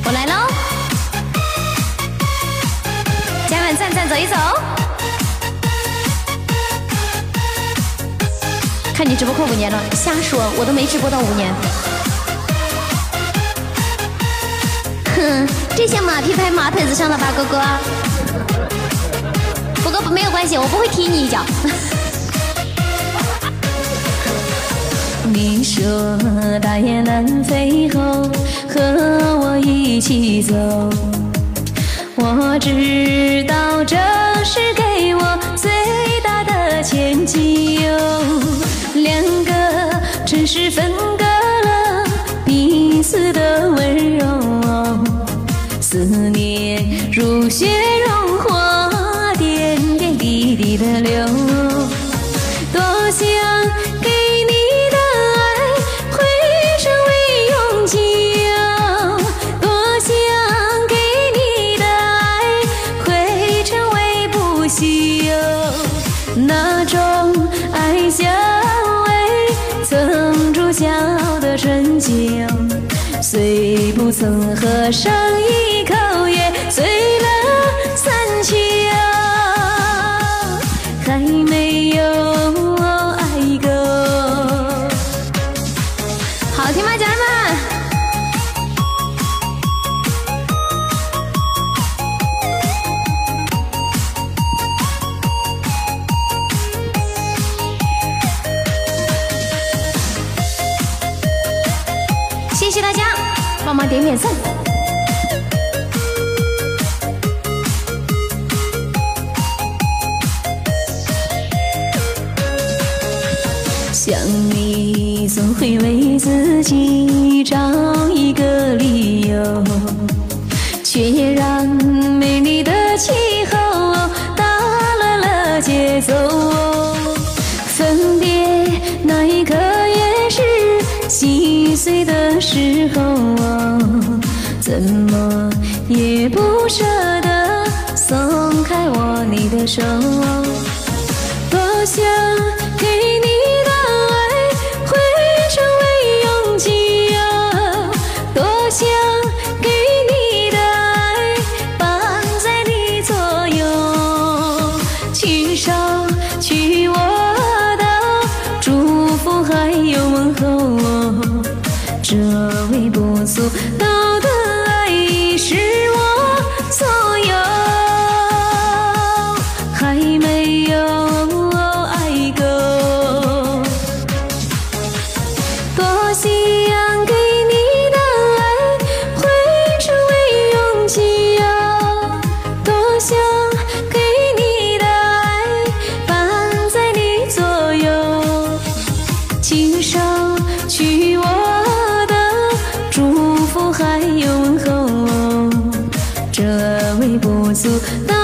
我来喽！家人们站站走一走，看你直播快5年了，瞎说，我都没直播到5年。哼，这像马屁拍马腿子上的吧，哥哥？不过没有关系，我不会踢你一脚。你说大雁南飞后，和我一起走。我知道这是给我最大的前进哟。2个城市分割了彼此的温柔，思念如雪融化，点点滴滴的流。多想给你的爱汇成为永久，多想给你的爱汇成为不朽。那种爱像为曾筑桥的春秋，虽不曾喝上一口，也醉了3秋，还没有爱够。好听吗，家人们？谢谢大家，帮忙点点赞。想你总会为自己找一个理由，却让美丽的气候打乱了节奏。分别那一刻也是心碎的时候，怎么也不舍得松开你的手。多想给你的爱汇成为永久，多想给你的爱伴在你左右，请捎去我的祝福还有问候。这微不足道的爱是我所有，还没有爱够。多想给你的爱汇成为永久，多想给你的爱伴在你左右，请捎去我祝福还有问候，这微不足道